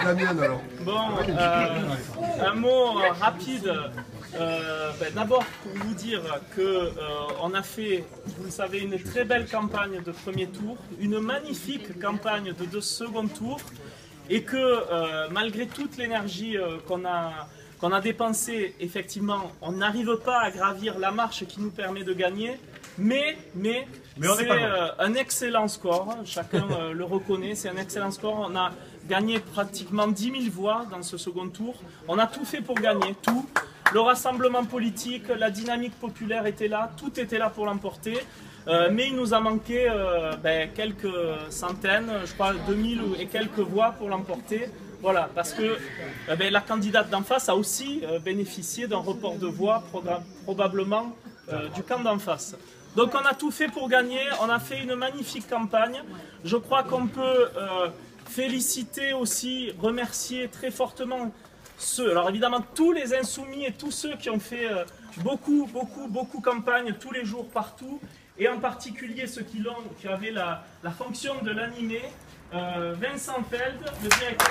la mienne alors. Bon, un mot rapide. D'abord pour vous dire que on a fait, vous le savez, une très belle campagne de premier tour, une magnifique campagne de second tour, et que malgré toute l'énergie qu'on a dépensée, effectivement, on n'arrive pas à gravir la marche qui nous permet de gagner, mais c'est un excellent score, chacun le reconnaît, c'est un excellent score. On a gagné pratiquement 10 000 voix dans ce second tour, on a tout fait pour gagner, tout. Le rassemblement politique, la dynamique populaire était là, tout était là pour l'emporter, mais il nous a manqué quelques centaines, je crois 2000 et quelques voix pour l'emporter. Voilà, parce que la candidate d'en face a aussi bénéficié d'un report de voix probablement du camp d'en face. Donc on a tout fait pour gagner, on a fait une magnifique campagne. Je crois qu'on peut féliciter aussi, remercier très fortement ceux, alors évidemment tous les insoumis et tous ceux qui ont fait beaucoup campagne tous les jours partout, et en particulier ceux qui avaient la fonction de l'animer, Vincent Feld, le directeur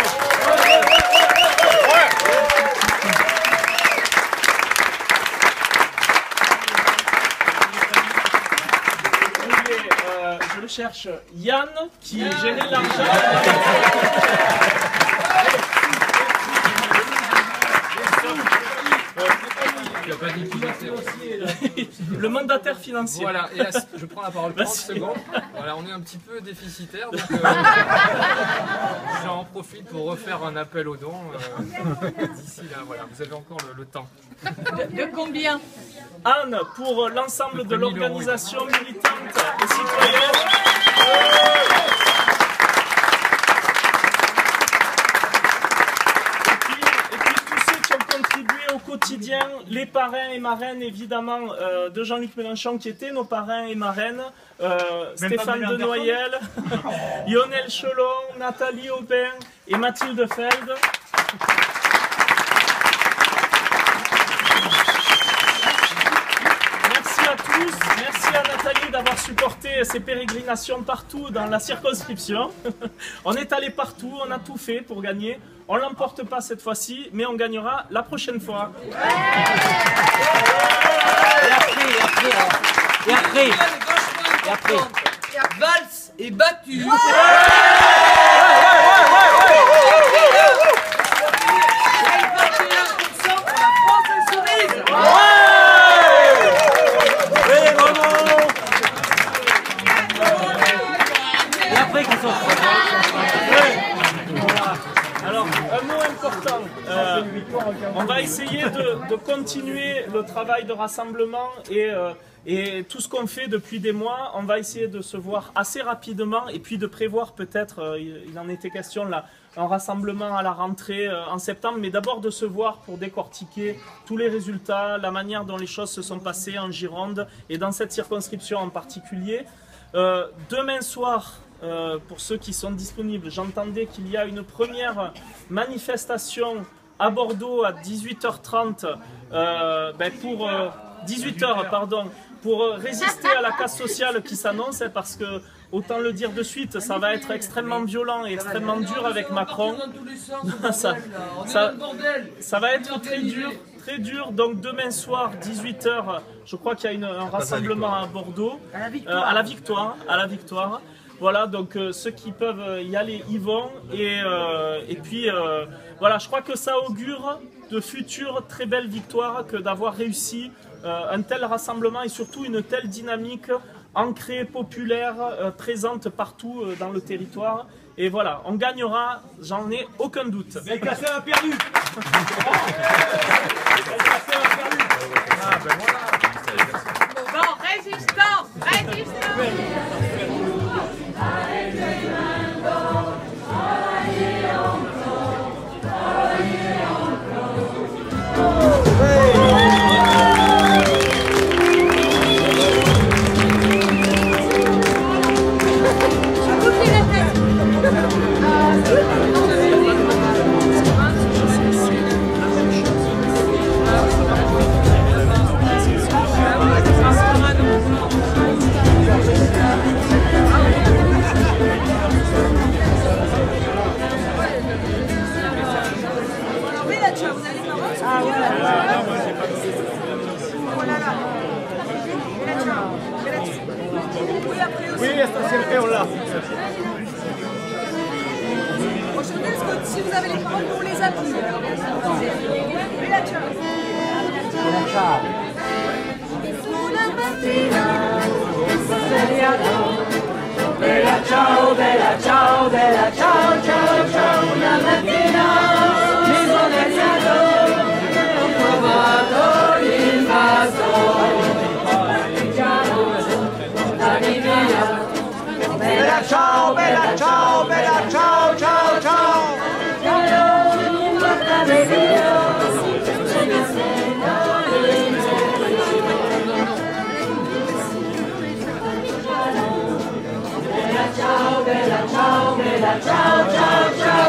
je le cherche, Yann, qui gérait l'argent. Le mandataire financier. Voilà, et là, je prends la parole 30 secondes. Voilà, on est un petit peu déficitaire, donc j'en profite pour refaire un appel aux dons. D'ici là, voilà, vous avez encore le temps. De combien? Anne, pour l'ensemble de l'organisation militante et citoyenne. Quotidien, les parrains et marraines évidemment de Jean-Luc Mélenchon qui étaient nos parrains et marraines, Stéphane de Noyel, Lionel Chelon, Nathalie Aubin et Mathilde Feld. Merci à tous, merci à Nathalie d'avoir supporté ces pérégrinations partout dans la circonscription. On est allé partout, on a tout fait pour gagner. On ne l'emporte pas cette fois-ci, mais on gagnera la prochaine fois. Et après Valls est battu. Alors, un mot important, on va essayer de continuer le travail de rassemblement et tout ce qu'on fait depuis des mois, on va essayer de se voir assez rapidement et puis de prévoir peut-être, il en était question là, un rassemblement à la rentrée en septembre, mais d'abord de se voir pour décortiquer tous les résultats, la manière dont les choses se sont passées en Gironde et dans cette circonscription en particulier. Demain soir, pour ceux qui sont disponibles, j'entendais qu'il y a une première manifestation à Bordeaux à 18h30 pour 18h pardon, pour résister à la casse sociale qui s'annonce, parce que autant le dire de suite, ça va être extrêmement violent et extrêmement dur avec Macron. Ça va être très dur. Donc demain soir 18h, je crois qu'il y a un rassemblement à Bordeaux, à la Victoire. Voilà, donc ceux qui peuvent y aller y vont, et puis voilà, je crois que ça augure de futures très belles victoires que d'avoir réussi un tel rassemblement et surtout une telle dynamique ancrée, populaire, présente partout dans le territoire. Et voilà, on gagnera, j'en ai aucun doute. Belkacem a perdu. Bon, résistance. Si vous avez les paroles, nous on les a dit. Bella ciao. Bella ciao, bella ciao, bella ciao, ciao, ciao, una mattina mi sono alzato e ho trovato l'invaso. Bella ciao, bella ciao, bella ciao, ciao, ciao. Ciao, bella ciao, bella ciao, ciao, ciao.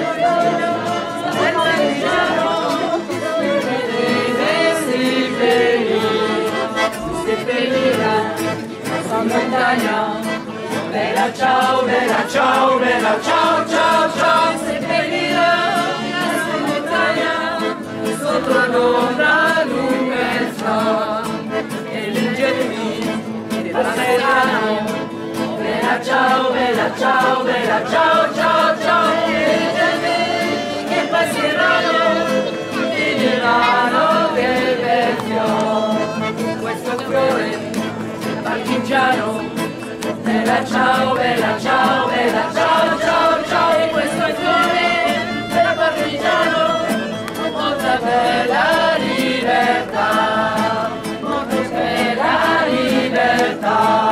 Bella ciao, bella ciao, bella ciao, ciao, ciao. Seppellirà la montagna sotto l'ombra lunghezza e l'ingenuità passeranno. Bella ciao, bella ciao, bella ciao, ciao, ciao. Che passeranno, finiranno che vecchio questo fiore partigiano. Bella ciao, bella ciao, bella ciao, ciao, ciao. E questo fiore della partigiano porta per la libertà, porta per la libertà.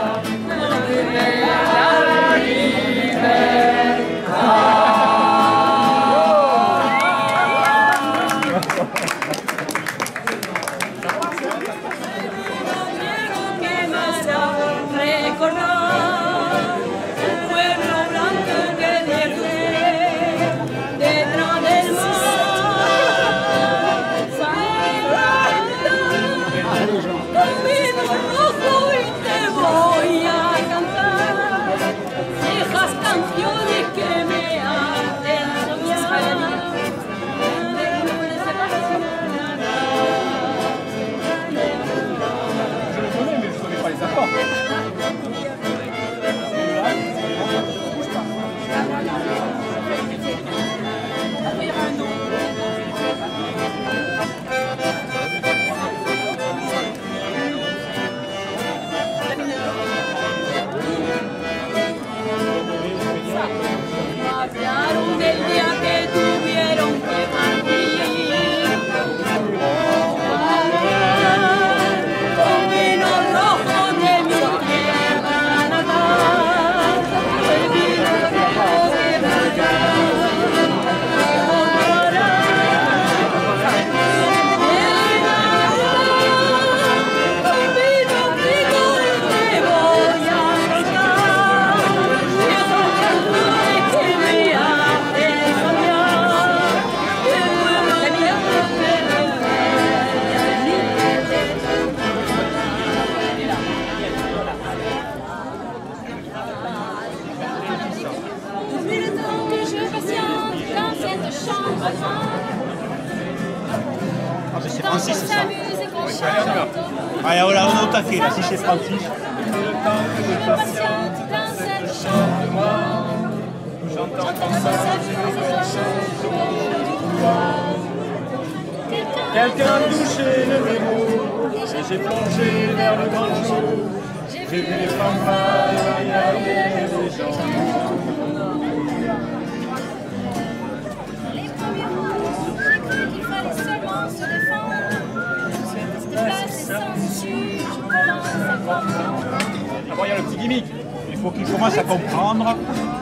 Francis, c'est ça. Allez, on a au taquet là, si c'est Francis. Quelqu'un a touché le mémo et j'ai plongé vers le grand jour. J'ai vu les fanfares et les gens. Les premiers mots, j'ai cru qu'il fallait seulement se défendre. Cette place est sans issue, je commence à comprendre. D'abord, il y a le petit gimmick. Il faut qu'il commence à comprendre.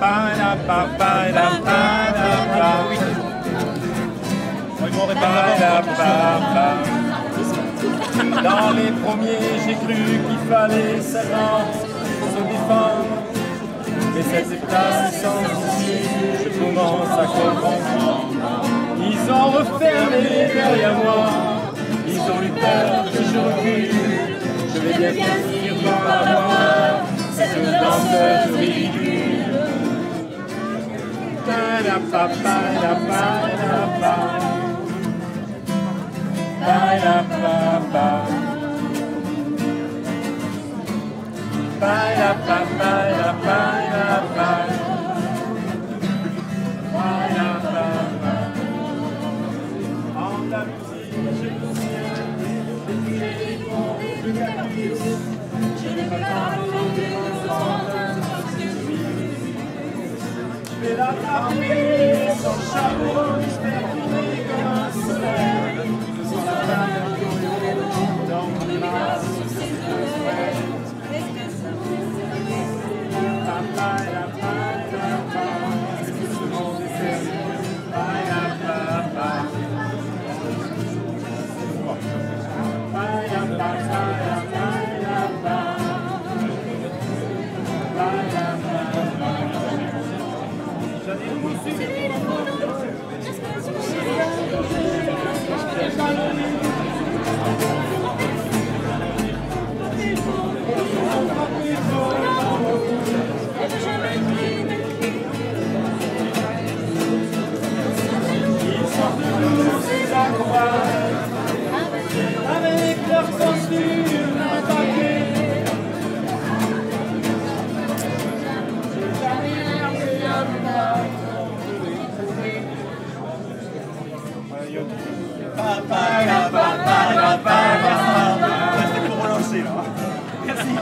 Dans les premiers, j'ai cru qu'il fallait seulement se défendre. Mais cette place est sans issue, je commence à comprendre. Ils ont refermé derrière moi, ils ont eu peur que je recule. Je vais bien finir par avoir cette danseuse ridicule. Bye. Et l'attraper, son chapeau, faire tourner comme un soleil. Son femme, dans mon âme, ce monde est sérieux. Avec leur costume attaqué. C'était pour relancer là. Merci.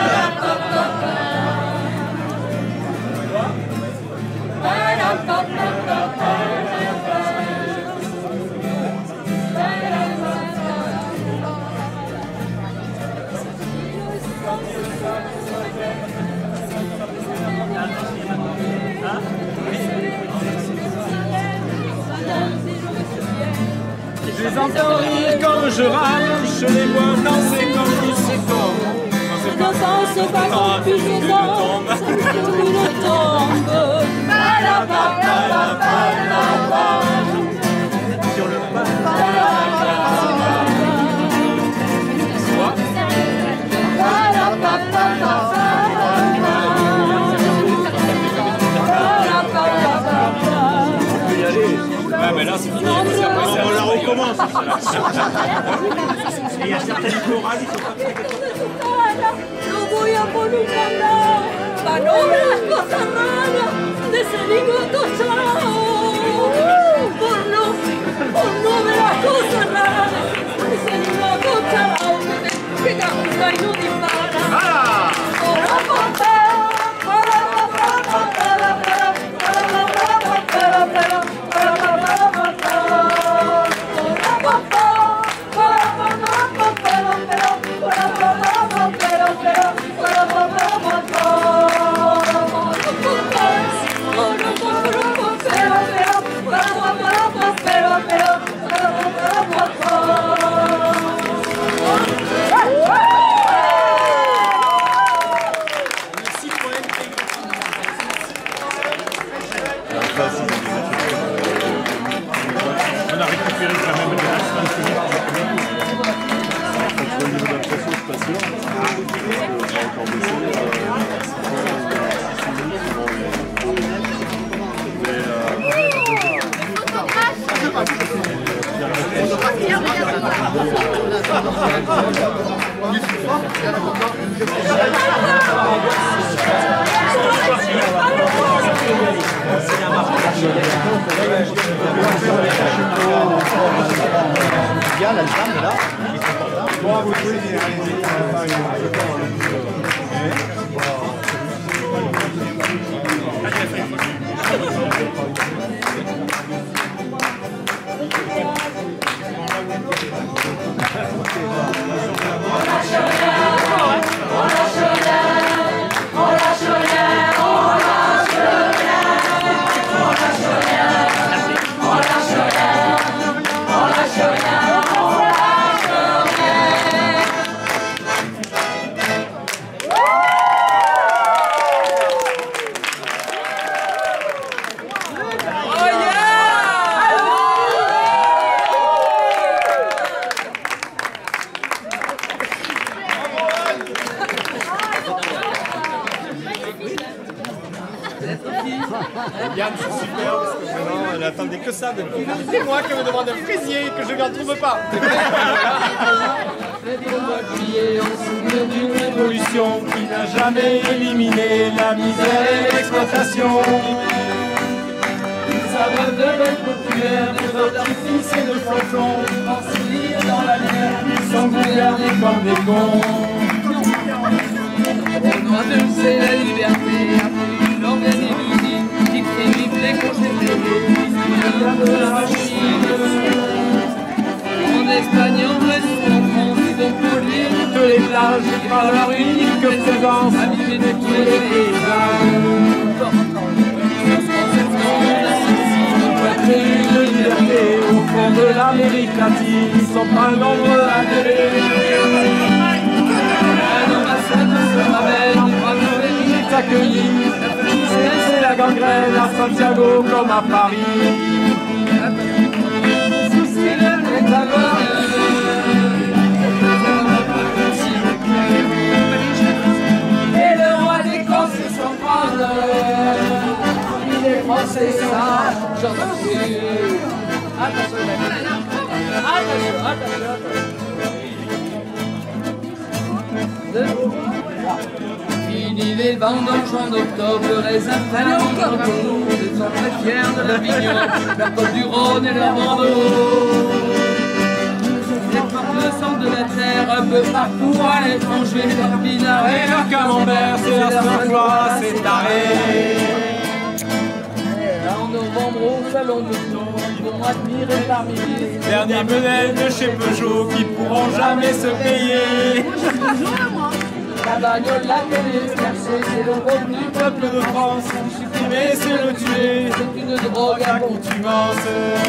Je les entends rire comme je râle, je les vois danser comme ils se tombent. Je ne danse pas comme puis je tombe, je tombe. Sur le pas. Ouais, mais là c'est fini. On la recommence. Et il y a certaines chorales, il faut pas faire No voy a voluntad, palabras cosas raras, de ese ligoto chao. Por no ver las cosas raras, de ese ligoto chao. Que canta y no dispara. On a récupéré quand même de la au niveau de la pression, je suis pas sûr. On va encore baisser. Il y a la dame là. Bon, vous pouvez dire, Yann, c'est super parce que vraiment, elle attendait que ça depuis des mois qu'elle me demande un fraisier et que je ne lui en trouve pas. D'une révolution qui n'a jamais éliminé la misère et l'exploitation. Ça va de belles populaires, de d'artifices et de flocons, ensevelis dans la lumière, ils sont gouvernés comme des cons. On doit de c'est la liberté, l'organisme qui crée de liberté au fond de l'Amérique latine, ils sont pas nombreux à gueuler. Un ambassade se ramène en croix de il est accueilli. C'est la gangrène à Santiago comme à Paris. C'est le et le roi des camps se surprendre. Il est français, ça, j'en suis sûr. Attention, fini les vendanges en octobre, le raisin fan encore des hommes fiers de l'Avignon, la côte du Rhône et la Bordeaux. Les portent le sang de la terre un peu partout à l'étranger, leur pinard et leur camembert, c'est la seule fois, c'est taré. En novembre au salon de Tours, ils vont admirer parmi les derniers modèles de chez Peugeot qui pourront jamais se payer. La bagnole, la télé, c'est le rôle du peuple de France. Supprimer, c'est le tuer, c'est une drogue à contumance.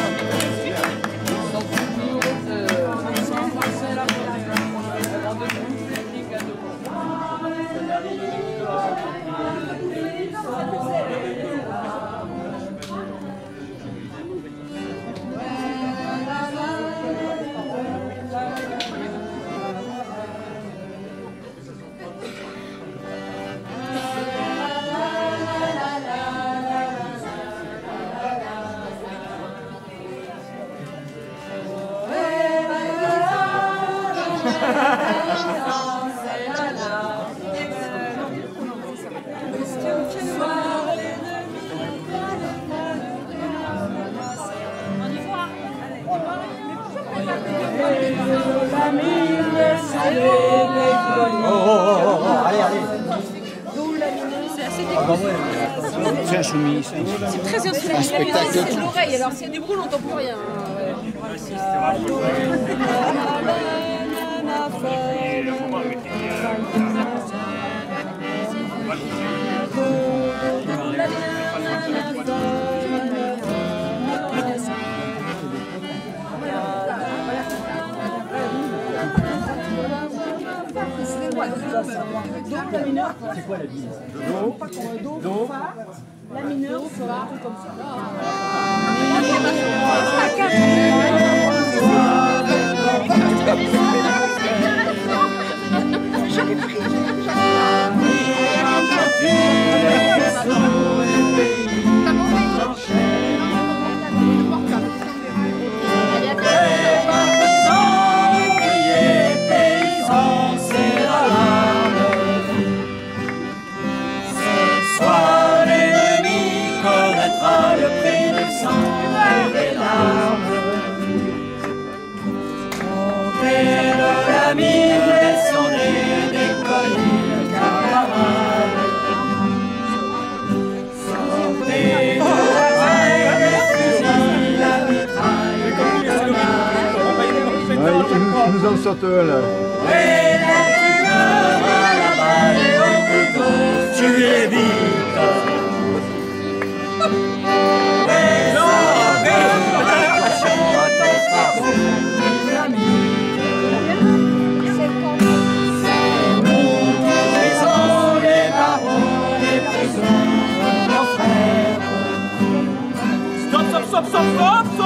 C'est insoumis. C'est très insoumis. C'est l'oreille, alors s'il y a du bruit, on n'entend plus rien. C'est quoi la bise? Do, la mineure, ça va, un truc comme ça. Il nous en saute un là. Tu es vite. Stop, stop, stop, stop, stop, stop.